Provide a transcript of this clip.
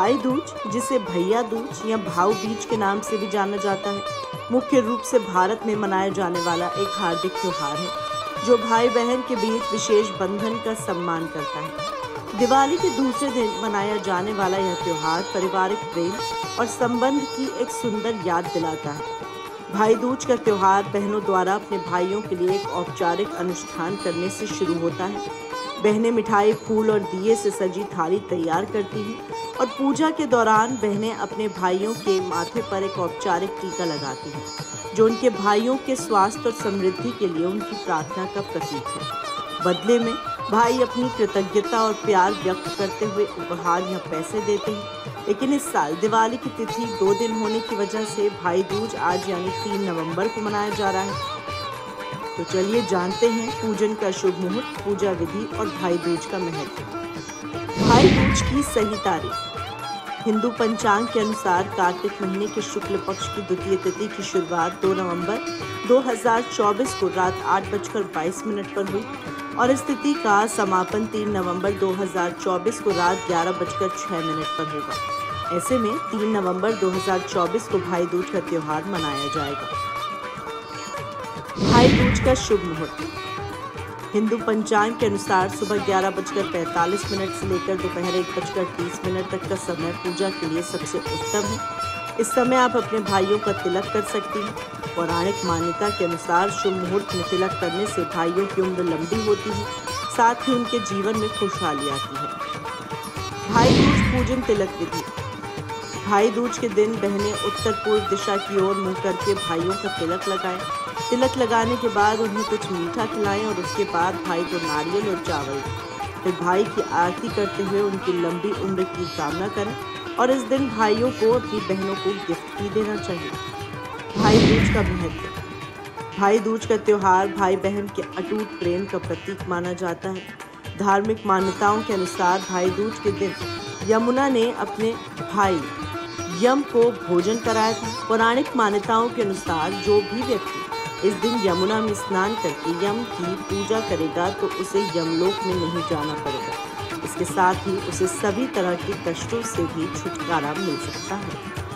भाई दूज, जिसे भैया दूज या भाऊ बीज के नाम से भी जाना जाता है, मुख्य रूप से भारत में मनाया जाने वाला एक हार्दिक त्योहार है जो भाई बहन के बीच विशेष बंधन का सम्मान करता है। दिवाली के दूसरे दिन मनाया जाने वाला यह त्योहार पारिवारिक प्रेम और संबंध की एक सुंदर याद दिलाता है। भाई दूज का त्योहार बहनों द्वारा अपने भाइयों के लिए एक औपचारिक अनुष्ठान करने से शुरू होता है। बहनें मिठाई, फूल और दिए से सजी थाली तैयार करती हैं और पूजा के दौरान बहनें अपने भाइयों के माथे पर एक औपचारिक टीका लगाती हैं, जो उनके भाइयों के स्वास्थ्य और समृद्धि के लिए उनकी प्रार्थना का प्रतीक है। बदले में भाई अपनी कृतज्ञता और प्यार व्यक्त करते हुए उपहार या पैसे देते हैं। लेकिन इस साल दिवाली की तिथि 2 दिन होने की वजह से भाई दूज आज यानी 3 नवंबर को मनाया जा रहा है। तो चलिए जानते हैं पूजन का शुभ मुहूर्त, पूजा विधि और भाई दूज का महत्व। भाई दूज की सही तारीख। हिंदू पंचांग के अनुसार कार्तिक महीने के शुक्ल पक्ष की द्वितीय तिथि की शुरुआत 2 नवंबर 2024 को रात 8:22 पर हुई और इस तिथि का समापन 3 नवंबर 2024 को रात 11:06 पर होगा। ऐसे में 3 नवंबर 2024 को भाई दूज का त्योहार मनाया जाएगा। भाई दूज का शुभ मुहूर्त। हिंदू पंचांग के अनुसार सुबह 11:45 से लेकर दोपहर 1:30 तक का समय पूजा के लिए सबसे उत्तम है। इस समय आप अपने भाइयों का तिलक कर सकती हैं। पौराणिक मान्यता के अनुसार शुभ मुहूर्त में तिलक करने से भाइयों की उम्र लंबी होती है, साथ ही उनके जीवन में खुशहाली आती है। भाई दूज पूजन तिलक विधि। भाई दूज के दिन बहनें उत्तर पूर्व दिशा की ओर मुंह करके भाइयों का तिलक लगाएं। तिलक लगाने के बाद उन्हें कुछ मीठा खिलाएं और उसके बाद भाई को नारियल और चावल दें। फिर भाई की आरती करते हुए उनकी लंबी उम्र की कामना करें और इस दिन भाइयों को अपनी बहनों को गिफ्ट भी देना चाहिए। भाई दूज का महत्व। भाई दूज का त्योहार भाई बहन के अटूट प्रेम का प्रतीक माना जाता है। धार्मिक मान्यताओं के अनुसार भाई दूज के दिन यमुना ने अपने भाई यम को भोजन कराया था। पौराणिक मान्यताओं के अनुसार जो भी व्यक्ति इस दिन यमुना में स्नान करके यम की पूजा करेगा तो उसे यमलोक में नहीं जाना पड़ेगा। इसके साथ ही उसे सभी तरह के कष्टों से भी छुटकारा मिल सकता है।